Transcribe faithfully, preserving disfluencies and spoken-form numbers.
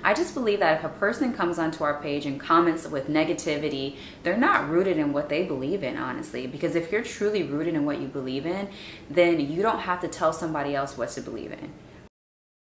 I just believe that if a person comes onto our page and comments with negativity, they're not rooted in what they believe in, honestly. Because if you're truly rooted in what you believe in, then you don't have to tell somebody else what to believe in.